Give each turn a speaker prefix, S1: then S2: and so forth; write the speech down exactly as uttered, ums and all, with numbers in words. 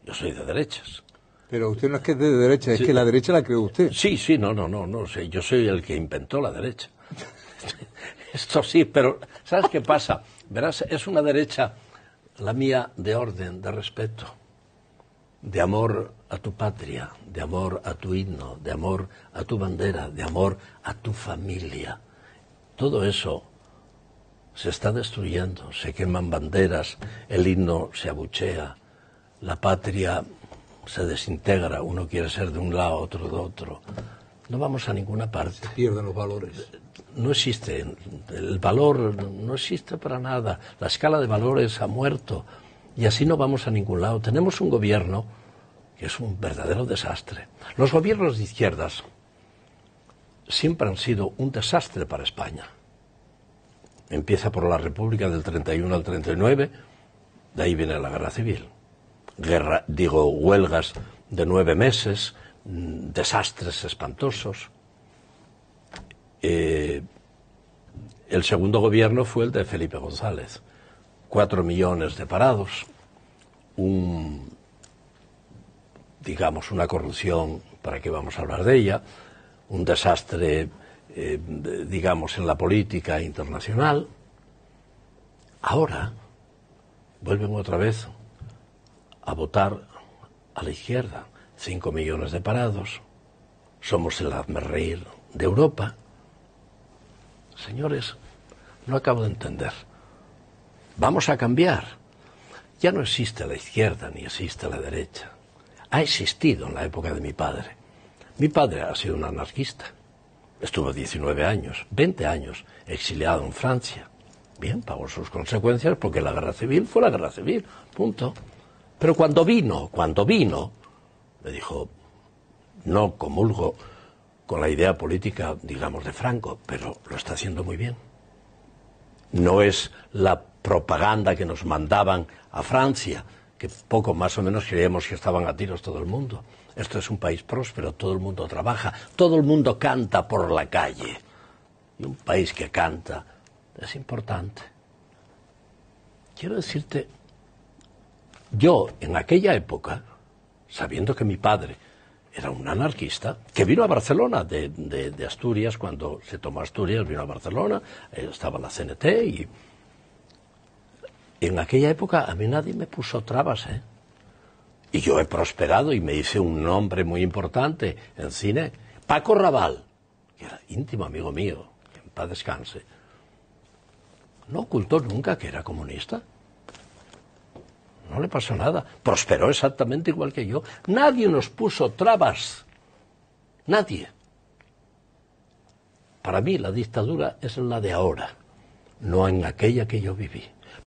S1: Yo soy de derechas.
S2: Pero usted no es que es de derecha, es
S1: Sí.
S2: que la derecha la creó usted.
S1: Sí, sí, no, no, no, no sé, yo soy el que inventó la derecha. Esto sí, pero ¿sabes qué pasa? Verás, es una derecha, la mía, de orden, de respeto, de amor a tu patria, de amor a tu himno, de amor a tu bandera, de amor a tu familia. Todo eso se está destruyendo, se queman banderas, el himno se abuchea, la patria se desintegra, uno quiere ser de un lado, otro de otro. No vamos a ninguna parte.
S2: Se pierden los valores.
S1: No existe, el valor no existe para nada, la escala de valores ha muerto y así no vamos a ningún lado. Tenemos un gobierno que es un verdadero desastre. Los gobiernos de izquierdas siempre han sido un desastre para España. Empieza por la República del treinta y uno al treinta y nueve, de ahí viene la Guerra Civil. Guerra, digo, huelgas de nueve meses, desastres espantosos. Eh, el segundo gobierno fue el de Felipe González. Cuatro millones de parados, un, digamos, una corrupción, ¿para qué vamos a hablar de ella? Un desastre, eh, digamos, en la política internacional. Ahora vuelven otra vez a votar a la izquierda. Cinco millones de parados. Somos el hazmerreír de Europa. Señores, no acabo de entender. Vamos a cambiar. Ya no existe la izquierda ni existe la derecha. Ha existido en la época de mi padre. Mi padre ha sido un anarquista. Estuvo diecinueve años, veinte años, exiliado en Francia. Bien, pagó sus consecuencias porque la guerra civil fue la guerra civil, punto. Pero cuando vino, cuando vino, me dijo, no comulgo con la idea política, digamos, de Franco, pero lo está haciendo muy bien. No es la propaganda que nos mandaban a Francia, que poco más o menos creíamos que estaban a tiros todo el mundo. Esto es un país próspero, todo el mundo trabaja, todo el mundo canta por la calle. Y un país que canta es importante. Quiero decirte, yo en aquella época, sabiendo que mi padre era un anarquista, que vino a Barcelona de, de, de Asturias, cuando se tomó Asturias, vino a Barcelona, eh, estaba la C N T, y en aquella época a mí nadie me puso trabas, ¿eh? Y yo he prosperado y me hice un nombre muy importante en cine. Paco Raval, que era íntimo amigo mío, que en paz descanse, no ocultó nunca que era comunista. No le pasó nada. Prosperó exactamente igual que yo. Nadie nos puso trabas. Nadie. Para mí la dictadura es la de ahora, no en aquella que yo viví.